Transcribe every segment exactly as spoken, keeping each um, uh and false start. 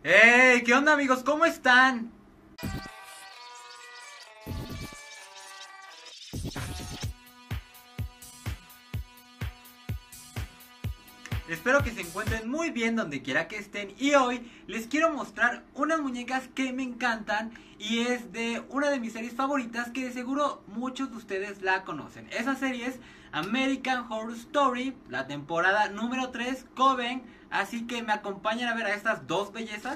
¡Hey! ¿Qué onda, amigos? ¿Cómo están? Espero que se encuentren muy bien donde quiera que estén. Y hoy les quiero mostrar unas muñecas que me encantan. Y es de una de mis series favoritas, que de seguro muchos de ustedes la conocen. Esa serie es American Horror Story, la temporada número tres, Coven. Así que me acompañan a ver a estas dos bellezas.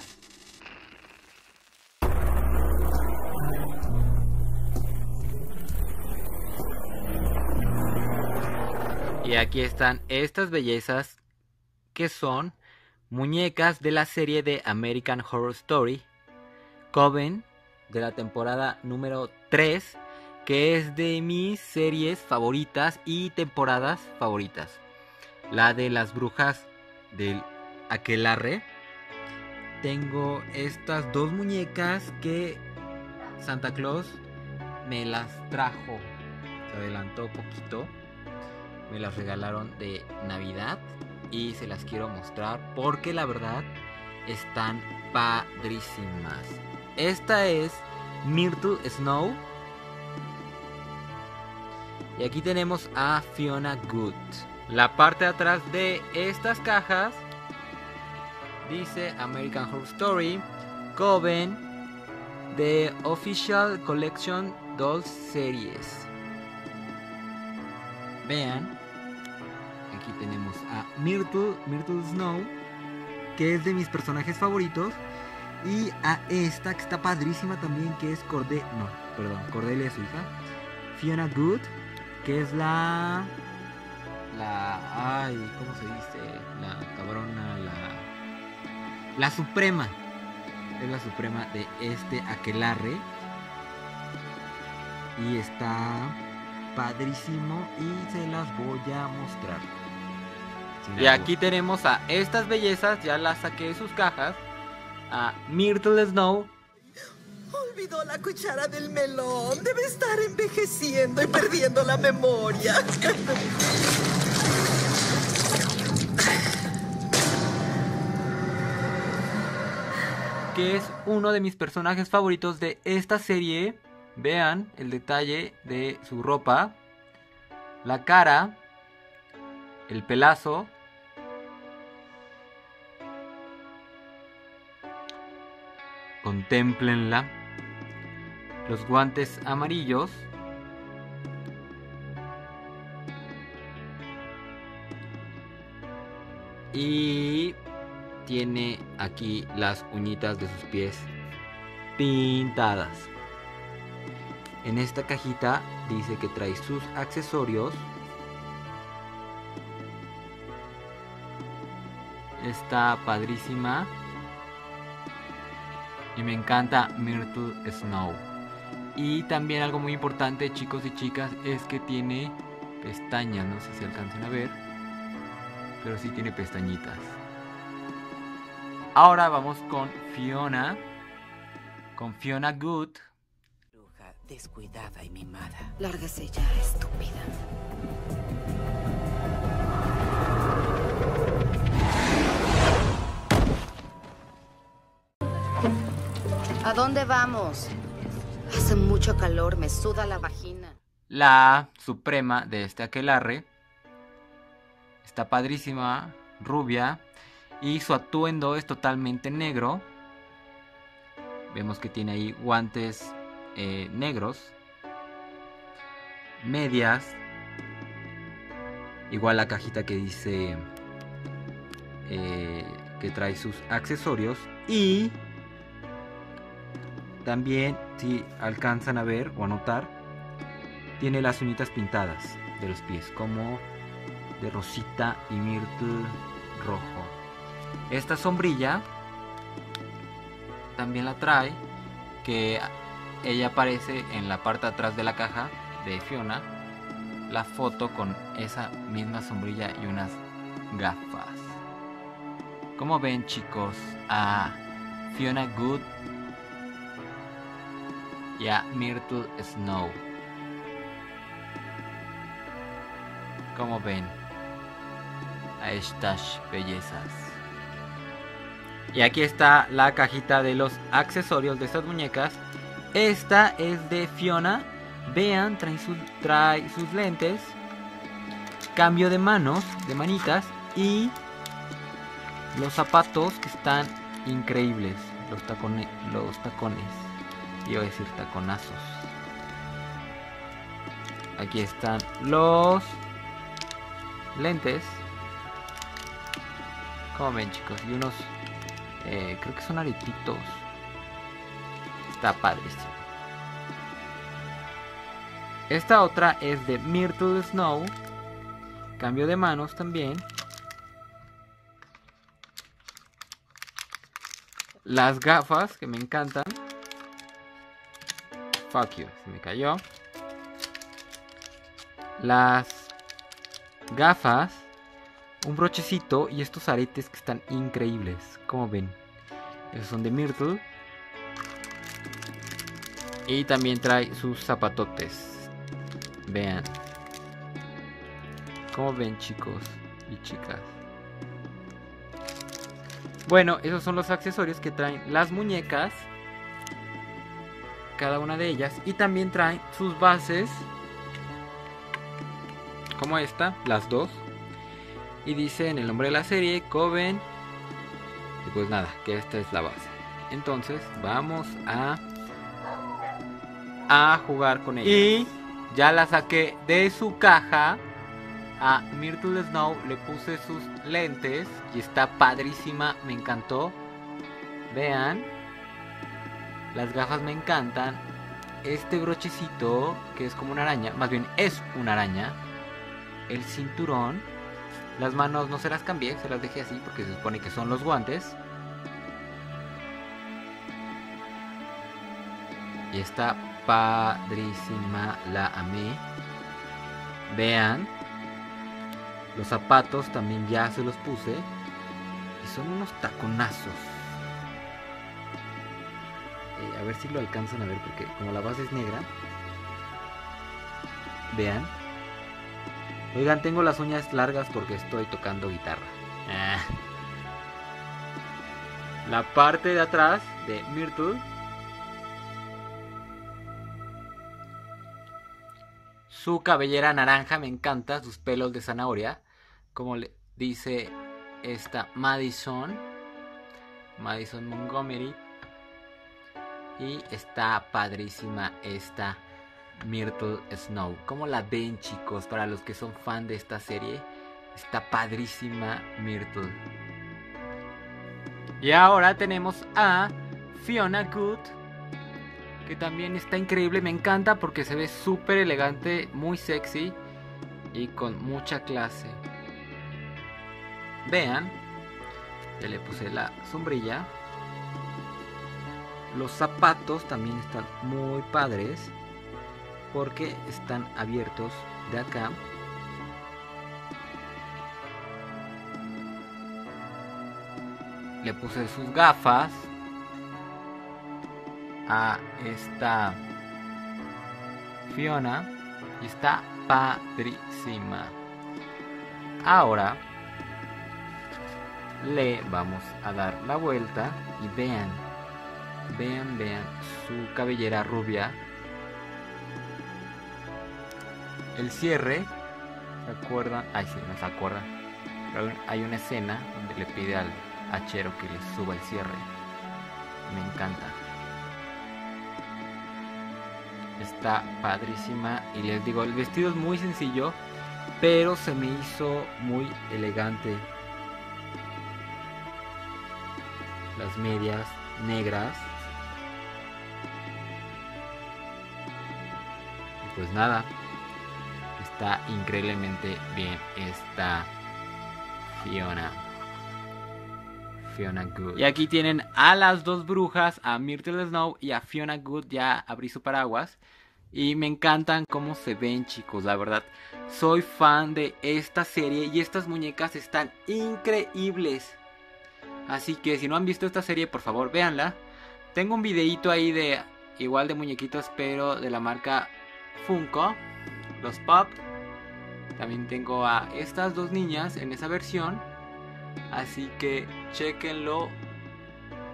Y aquí están estas bellezas, que son muñecas de la serie de American Horror Story, Coven, de la temporada número tres, que es de mis series favoritas y temporadas favoritas. La de las brujas del Aquelarre. Tengo estas dos muñecas que Santa Claus me las trajo. Se adelantó poquito. Me las regalaron de Navidad y se las quiero mostrar porque la verdad están padrísimas. Esta es Myrtle Snow. Y aquí tenemos a Fiona Good. La parte de atrás de estas cajas dice American Horror Story Coven, The Official Collection Dolls Series. Vean, aquí tenemos a Myrtle, Myrtle Snow, que es de mis personajes favoritos. Y a esta que está padrísima también, que es Cordelia, no, perdón, Cordelia es su hija, Fiona Good, que es la, la, ay, ¿cómo se dice? La cabrona, la, la suprema, es la suprema de este aquelarre. Y está padrísimo y se las voy a mostrar. Sin y aquí tenemos a estas bellezas, ya las saqué de sus cajas. A Myrtle Snow. Olvidó la cuchara del melón. Debe estar envejeciendo y perdiendo la memoria. Que es uno de mis personajes favoritos de esta serie. Vean el detalle de su ropa, la cara, el pelazo. Contémplenla. Los guantes amarillos. Y tiene aquí las uñitas de sus pies pintadas. En esta cajita dice que trae sus accesorios. Está padrísima. Y me encanta Myrtle Snow. Y también algo muy importante, chicos y chicas, es que tiene pestañas. No sé si alcanzan a ver, pero sí tiene pestañitas. Ahora vamos con Fiona. Con Fiona Good. Bruja descuidada y mimada. Lárgase ya, estúpida. ¿A dónde vamos? Hace mucho calor, me suda la vagina. La suprema de este aquelarre. Está padrísima, rubia. Y su atuendo es totalmente negro. Vemos que tiene ahí guantes eh, negros. Medias. Igual la cajita que dice eh, que trae sus accesorios. Y también, si alcanzan a ver o a notar, tiene las uñitas pintadas de los pies, como de rosita y myrtle rojo. Esta sombrilla también la trae, que ella aparece en la parte de atrás de la caja de Fiona. La foto con esa misma sombrilla y unas gafas. Como ven, chicos, a Fiona Good y a Myrtle Snow. Como ven a estas bellezas. Y aquí está la cajita de los accesorios de estas muñecas. Esta es de Fiona. Vean, trae, su, trae sus lentes. Cambio de manos, de manitas. Y los zapatos que están increíbles. Los tacones, los tacones. Iba a decir taconazos. Aquí están los lentes. Como ven, chicos. Y unos, eh, creo que son aretitos. Está padrísimo. Esta otra es de Myrtle Snow. Cambio de manos también. Las gafas que me encantan. Fuck you, se me cayó. Las gafas. Un brochecito y estos aretes que están increíbles. Como ven. Esos son de Myrtle. Y también trae sus zapatotes. Vean. Como ven, chicos y chicas. Bueno, esos son los accesorios que traen las muñecas. Cada una de ellas. Y también traen sus bases. Como esta, las dos. Y dice en el nombre de la serie, Coven. Y pues nada, que esta es la base. Entonces, vamos a... a jugar con ella. Y ya la saqué de su caja. A Myrtle Snow le puse sus lentes. Y está padrísima, me encantó. Vean. Las gafas me encantan. Este brochecito, que es como una araña. Más bien es una araña. El cinturón. Las manos no se las cambié, se las dejé así porque se supone que son los guantes. Y está padrísima, la amé. Vean. Los zapatos también ya se los puse. Y son unos taconazos. Eh, a ver si lo alcanzan a ver porque como la base es negra. Vean. Oigan, tengo las uñas largas porque estoy tocando guitarra. Ah. La parte de atrás de Myrtle. Su cabellera naranja me encanta, sus pelos de zanahoria. Como le dice esta Madison. Madison Montgomery. Y está padrísima esta Myrtle Snow. ¿Cómo la ven, chicos? Para los que son fan de esta serie, está padrísima Myrtle. Y ahora tenemos a Fiona Good, que también está increíble. Me encanta porque se ve súper elegante, muy sexy y con mucha clase. Vean, ya le puse la sombrilla. Los zapatos también están muy padres porque están abiertos de acá. Le puse sus gafas a esta Fiona y está padrísima. Ahora le vamos a dar la vuelta y vean, vean, vean su cabellera rubia. El cierre, ¿se acuerdan? Ay, sí, no se acuerdan. Pero hay una escena donde le pide al hachero que le suba el cierre. Me encanta. Está padrísima. Y les digo, el vestido es muy sencillo, pero se me hizo muy elegante. Las medias negras. Y pues nada. Está increíblemente bien esta Fiona. Fiona Good. Y aquí tienen a las dos brujas, a Myrtle Snow y a Fiona Good. Ya abrí su paraguas. Y me encantan cómo se ven, chicos. La verdad, soy fan de esta serie. Y estas muñecas están increíbles. Así que si no han visto esta serie, por favor, véanla. Tengo un videito ahí de igual de muñequitos, pero de la marca Funko. Los Pop. También tengo a estas dos niñas en esa versión. Así que chequenlo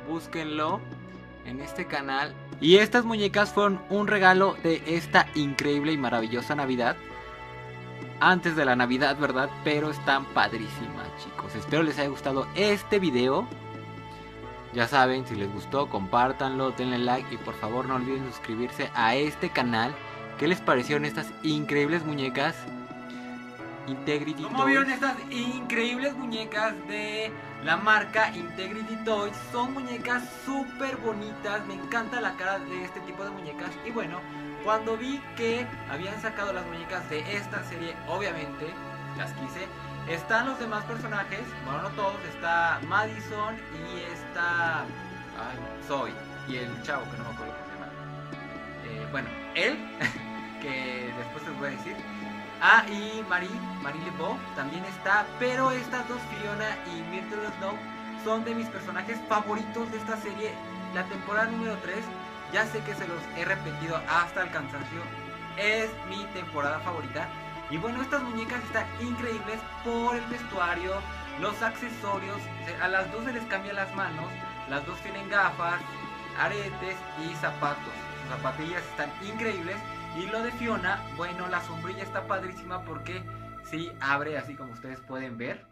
búsquenlo en este canal. Y estas muñecas fueron un regalo de esta increíble y maravillosa Navidad. Antes de la Navidad, ¿verdad? Pero están padrísimas, chicos. Espero les haya gustado este video. Ya saben, si les gustó, compártanlo, denle like y por favor no olviden suscribirse a este canal. ¿Qué les parecieron estas increíbles muñecas? Integrity Toys. ¿Cómo vieron estas increíbles muñecas de la marca Integrity Toys? Son muñecas súper bonitas. Me encanta la cara de este tipo de muñecas. Y bueno, cuando vi que habían sacado las muñecas de esta serie, obviamente las quise. Están los demás personajes, bueno, no todos. Está Madison y está ay, Zoe y el chavo que no me acuerdo cómo se llama. Eh, bueno, él, que después les voy a decir. Ah, y Marie, Marie Lebeau también está. Pero estas dos, Fiona y Myrtle Snow, son de mis personajes favoritos de esta serie. La temporada número tres, ya sé que se los he repetido hasta el cansancio, es mi temporada favorita. Y bueno, estas muñecas están increíbles por el vestuario, los accesorios. A las dos se les cambian las manos. Las dos tienen gafas, aretes y zapatos. Sus zapatillas están increíbles. Y lo de Fiona, bueno, la sombrilla está padrísima porque sí abre así como ustedes pueden ver.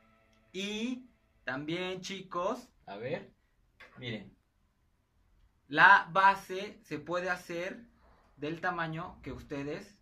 Y también, chicos, a ver, miren, la base se puede hacer del tamaño que ustedes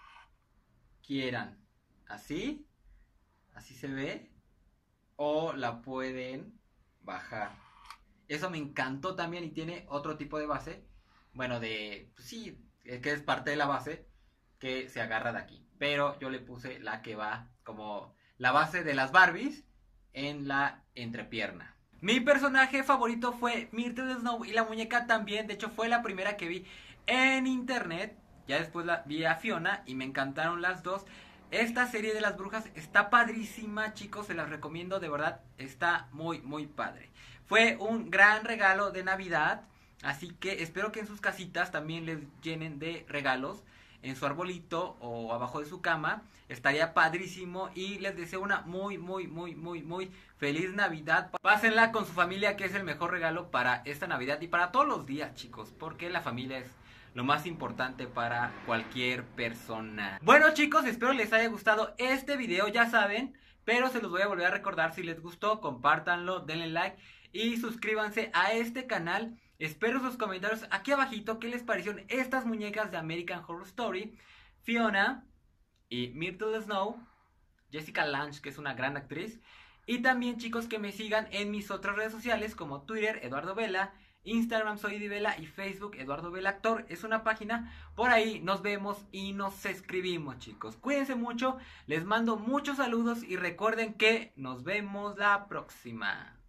quieran. Así, así se ve. O la pueden bajar. Eso me encantó también. Y tiene otro tipo de base. Bueno, de, pues sí, que es parte de la base, que se agarra de aquí. Pero yo le puse la que va como la base de las Barbies en la entrepierna. Mi personaje favorito fue Myrtle Snow y la muñeca también. De hecho fue la primera que vi en internet. Ya después la vi a Fiona y me encantaron las dos. Esta serie de las brujas está padrísima, chicos, se las recomiendo, de verdad, está muy, muy padre. Fue un gran regalo de Navidad, así que espero que en sus casitas también les llenen de regalos, en su arbolito o abajo de su cama. Estaría padrísimo y les deseo una muy, muy, muy, muy, muy feliz Navidad. Pásenla con su familia, que es el mejor regalo para esta Navidad y para todos los días, chicos, porque la familia es lo más importante para cualquier persona. Bueno, chicos, espero les haya gustado este video, ya saben, pero se los voy a volver a recordar. Si les gustó, compártanlo, denle like y suscríbanse a este canal. Espero sus comentarios aquí abajito. ¿Qué les parecieron estas muñecas de American Horror Story? Fiona y Myrtle Snow, Jessica Lange, que es una gran actriz. Y también, chicos, que me sigan en mis otras redes sociales como Twitter, Eduardo Vela, Instagram soy Edivela y Facebook Eduardo Vela Actor. Es una página, por ahí nos vemos y nos escribimos, chicos. Cuídense mucho, les mando muchos saludos y recuerden que nos vemos la próxima.